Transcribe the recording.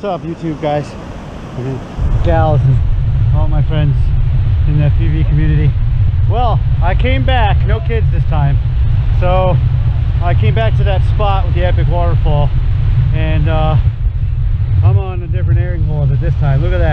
What's up, YouTube guys and gals and all my friends in the PV community? Well, I came back, no kids this time, so I came back to that spot with the epic waterfall, and I'm on a different airing hole this time. Look at that.